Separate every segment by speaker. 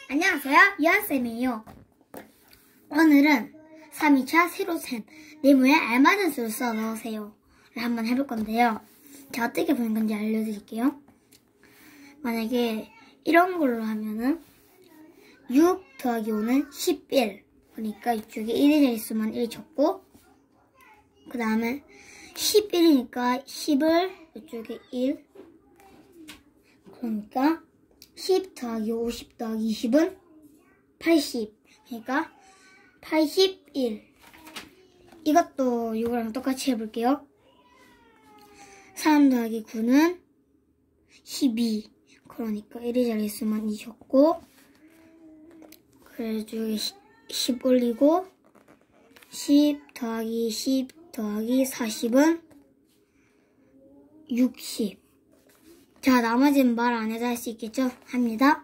Speaker 1: 안녕하세요, 유한쌤이에요. 오늘은 3위차 세로셈 네모에 알맞은 수를 써 넣으세요 를 한번 해볼 건데요. 제가 어떻게 보는 건지 알려드릴게요. 만약에 이런 걸로 하면은 6 더하기 5는 11, 그러니까 이쪽에 1의 자릿수만 1 적고, 그 다음에 11이니까 10을 이쪽에 1, 그러니까 10 더하기 50 더하기 20은 80, 그러니까 81. 이것도 이거랑 똑같이 해볼게요. 3 더하기 9는 12, 그러니까 1의 자릿수만 2 적고, 그래서 여기 10 올리고 10 더하기 10 더하기 40은 60. 자, 나머지는 말 안 해도 할 수 있겠죠? 합니다.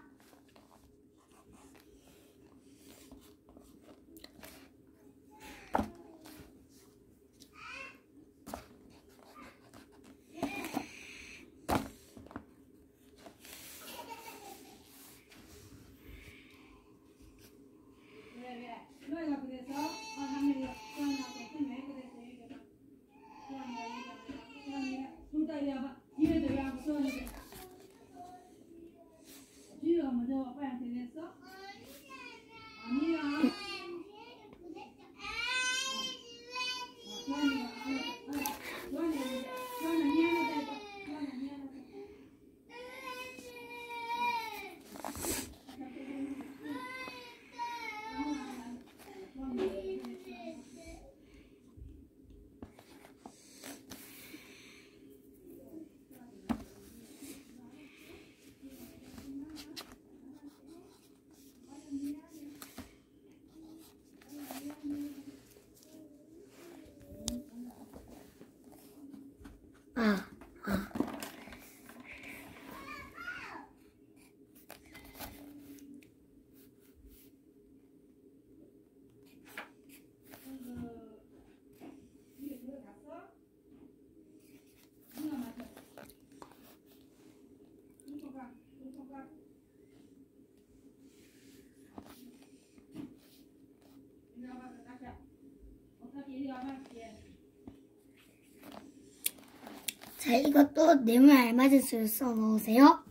Speaker 1: 자, 이것도 네모에 알맞은 수를 써 넣으세요.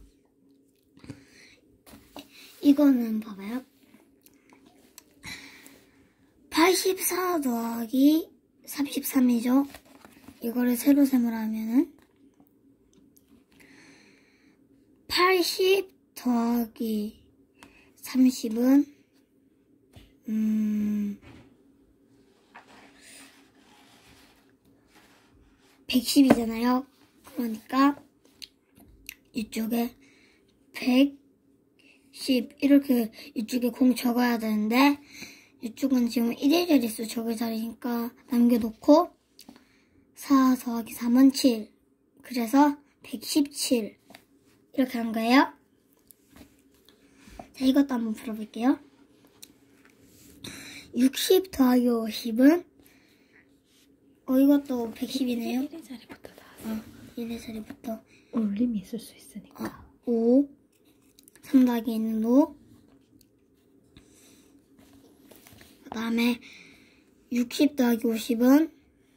Speaker 1: 이거는 봐봐요. 84 더하기 33이죠. 이거를 세로셈으로 하면은 80 더하기 30은 110이잖아요. 그러니까 이쪽에 110 이렇게 이쪽에 공 적어야 되는데, 이쪽은 지금 1의 자릿수 적을 자리니까 남겨놓고 4 더하기 3은 7, 그래서 117 이렇게 한 거예요. 자, 이것도 한번 풀어볼게요. 60 더하기 50은 이것도 110이네요.
Speaker 2: 1의 자리부터 나왔어.
Speaker 1: 1의 자리부터
Speaker 2: 올림이 있을 수 있으니까.
Speaker 1: 5, 3 더하기 있는 5, 그 다음에 60 더하기 50은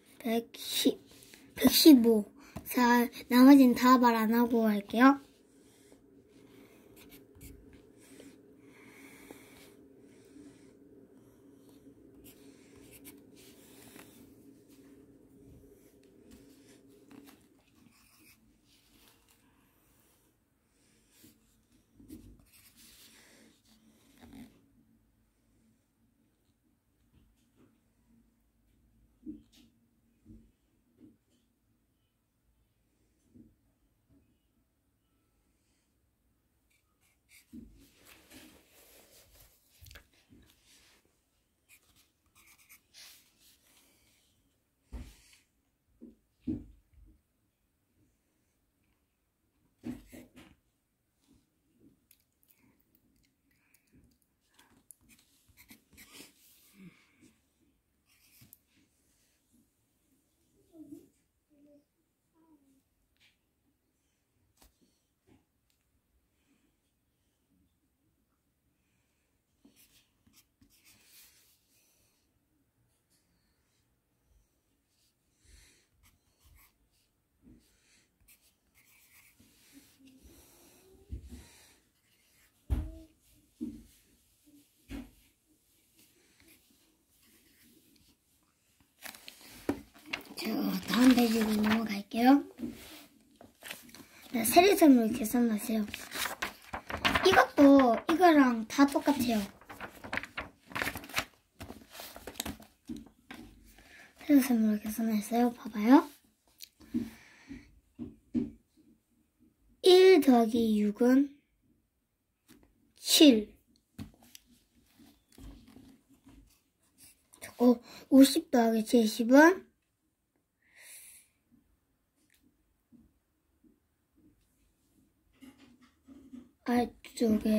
Speaker 1: 115. 자, 나머지는 다 말 안 하고 할게요. 다음 페이지로 넘어갈게요. 세리섬으로 계산하세요. 이것도 이거랑 다 똑같아요. 세리섬으로 계산했어요. 봐봐요. 1 더하기 6은 7. 50 더하기 70은 아래쪽에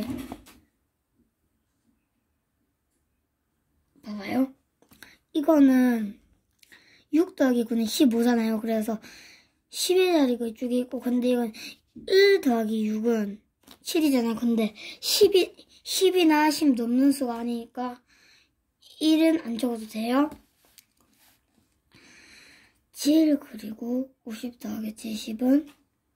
Speaker 1: 봐봐요. 이거는 6 더하기 9는 15잖아요. 그래서 10의 자리가 이쪽에 있고, 근데 이건 1 더하기 6은 7이잖아요. 근데 10이나 10 넘는 수가 아니니까 1은 안 적어도 돼요. 7 그리고 50 더하기 70은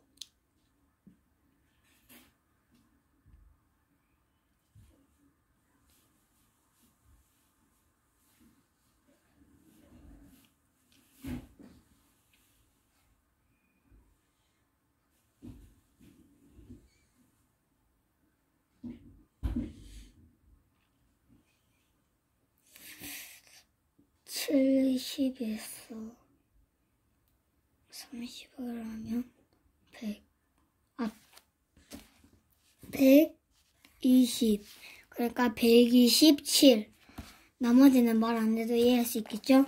Speaker 1: 70에서 30을 하면 120. 그러니까 127. 나머지는 말 안 해도 이해할 수 있겠죠?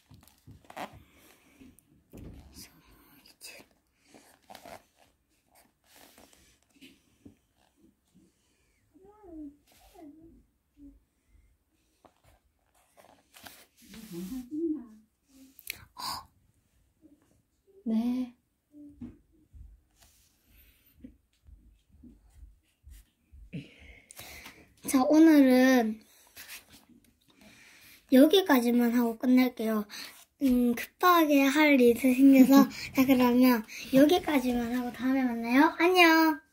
Speaker 2: 네.
Speaker 1: 자, 오늘은 여기까지만 하고 끝낼게요. 급하게 할 일이 생겨서. 자, 그러면 여기까지만 하고 다음에 만나요. 안녕.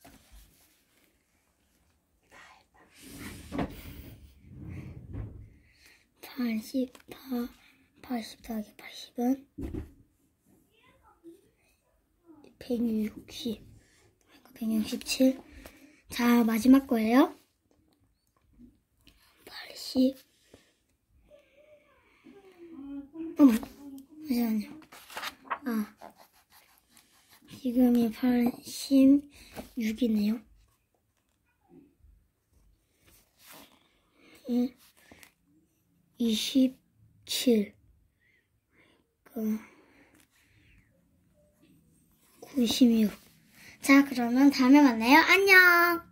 Speaker 1: 80 더하기 80은 160. 167. 자, 마지막 거예요. 80. 어머, 잠시만요. 지금이 86이네요. 27. 96. 자, 그러면 다음에 만나요. 안녕.